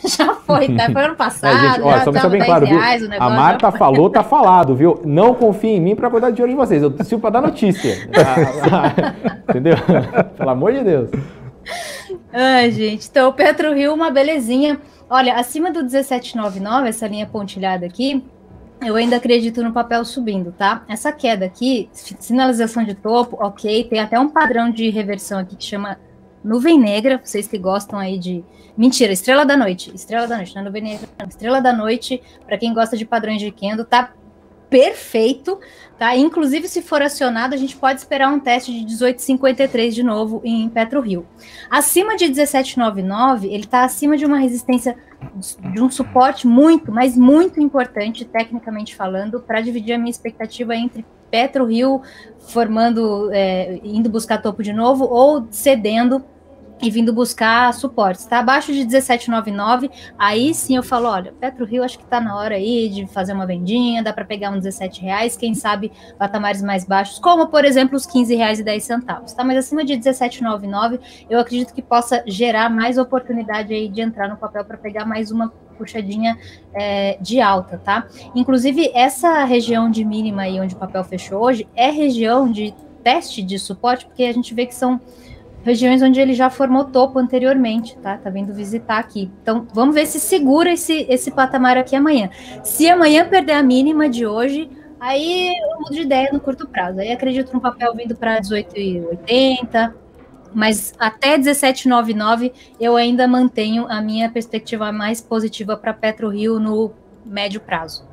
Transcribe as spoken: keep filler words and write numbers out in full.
Já foi, tá? Foi ano passado, É, gente, ó, já só pra tava bem dez claro, viu? reais o A negócio. Marta Já... falou, tá falado, viu? Não confie em mim pra cuidar de dinheiro de vocês. Eu sirvo pra dar notícia. Entendeu? Pelo amor de Deus. Ai, gente. Então, o PetroRio, uma belezinha. Olha, acima do dezessete vírgula noventa e nove, essa linha pontilhada aqui, eu ainda acredito no papel subindo, tá? Essa queda aqui, sinalização de topo, ok. Tem até um padrão de reversão aqui que chama nuvem negra. Vocês que gostam aí de... Mentira, estrela da noite. Estrela da noite, não é nuvem negra, não. Estrela da noite, para quem gosta de padrões de candle, tá perfeito, tá? Inclusive, se for acionado, a gente pode esperar um teste de dezoito vírgula cinquenta e três de novo em PetroRio. Acima de dezessete vírgula noventa e nove, ele está acima de uma resistência, de um suporte muito, mas muito importante, tecnicamente falando, para dividir a minha expectativa entre PetroRio formando, é, indo buscar topo de novo, ou cedendo e vindo buscar suportes, tá? Abaixo de dezessete vírgula noventa e nove, aí sim eu falo, olha, PetroRio acho que tá na hora aí de fazer uma vendinha, dá para pegar uns dezessete reais, quem sabe patamares mais baixos, como por exemplo os quinze reais e dez centavos, tá? Mas acima de dezessete vírgula noventa e nove, eu acredito que possa gerar mais oportunidade aí de entrar no papel para pegar mais uma puxadinha é, de alta, tá? Inclusive, essa região de mínima aí onde o papel fechou hoje é região de teste de suporte, porque a gente vê que são regiões onde ele já formou topo anteriormente, tá? Tá vindo visitar aqui. Então, vamos ver se segura esse, esse patamar aqui amanhã. Se amanhã perder a mínima de hoje, aí eu mudo de ideia no curto prazo. Aí acredito no papel vindo para dezoito e oitenta, mas até dezessete vírgula noventa e nove eu ainda mantenho a minha perspectiva mais positiva para PetroRio no médio prazo.